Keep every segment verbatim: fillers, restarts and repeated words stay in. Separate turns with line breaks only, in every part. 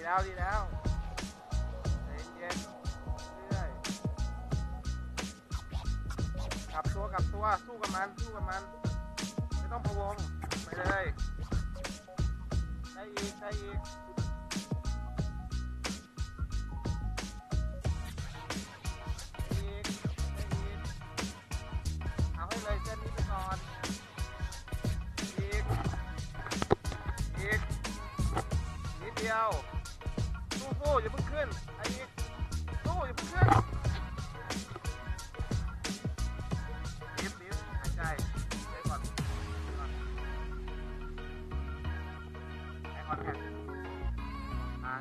แล้วดีแล้วใจเย็นเรื่อยกลับตัวกลับตัวสู้กับมันสู้กับมันไม่ต้องพะวงไปเลยได้อีกได้อีกอีกได้อีกเอาให้เลยเส้นนี้ไปก่อนอีกอีกนิดเดียวสู้สู้อย่าเพิ่งขึ้นไอ้อีกสู้อย่าเพิ่งขึ้นบีบบีบหายใจใจก่อนก่อนใจก่อนแข็งทาง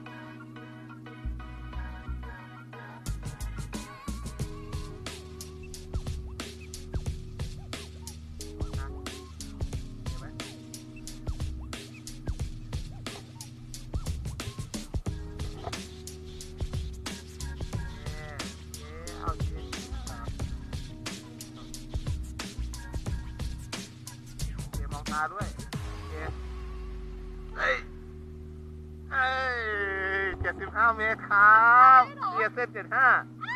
ตาด้วยโอเคเฮ้ยเฮ้ยเจ็ดสิบห้าเมตรครับเกียร์เส้นเจ็ดห้า